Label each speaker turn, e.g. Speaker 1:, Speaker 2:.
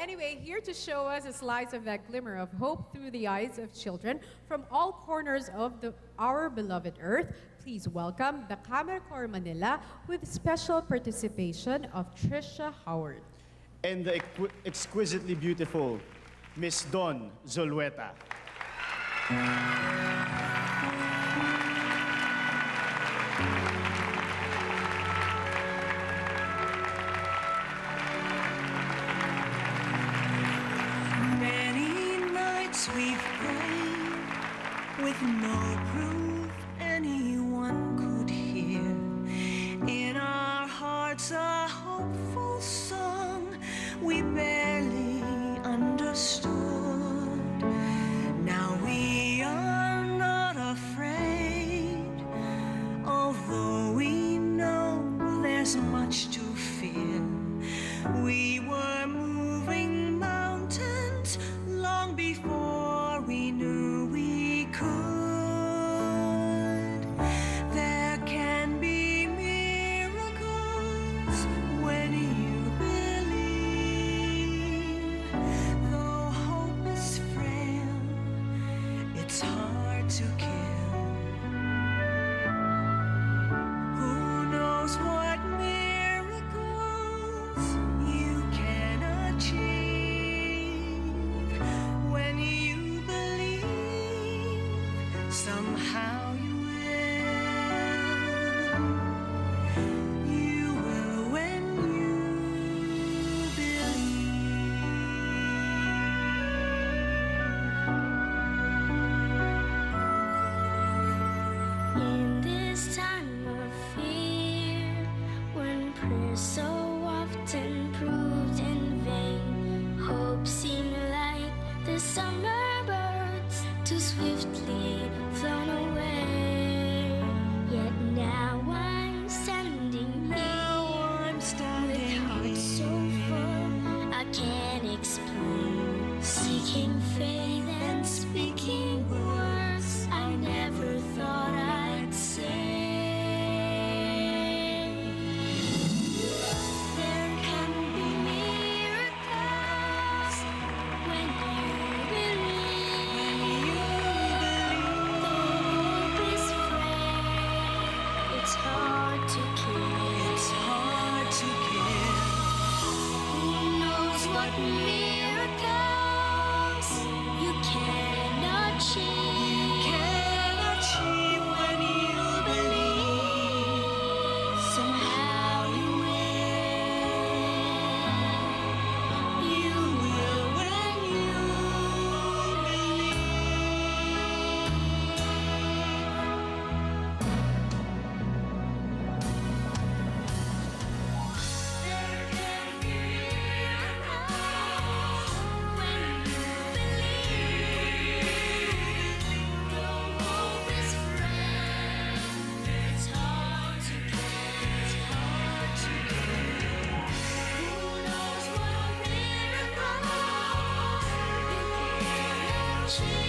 Speaker 1: Anyway, here to show us a slice of that glimmer of hope through the eyes of children from all corners of our beloved Earth, please welcome the Camera Corps Manila with special participation of Trisha Howard.
Speaker 2: And the exquisitely beautiful Miss Dawn Zulueta.
Speaker 3: Many nights we've prayed with no proof anyone could hear. In our hearts a hopeful song we barely understood. Now we are not afraid, although we know there's much to fear. We were moving mountains long before we knew we could. There can be miracles when you believe. Though hope is frail, it's hard to kill. Who knows what miracles you can achieve when you believe? Somehow you will. You will when you believe.
Speaker 4: In this time of fear, when prayer so often proved in vain, hope seemed like the summer birds too swiftly flown away. Yet now I'm standing here with heart so full I can't explain, seeking faith and speaking words I never thought I'd say. There can be miracles when you believe. Though hope is frail, it's hard to kill.
Speaker 3: It's hard to kill.
Speaker 4: Who knows what miracles you can achieve?
Speaker 3: Can achieve when you believe.
Speaker 4: Somehow you will.
Speaker 3: You will when you believe.
Speaker 4: There can be miracles when you believe. Though hope is frail, it's hard to kill. It's hard to kill. Who knows what miracles you can achieve?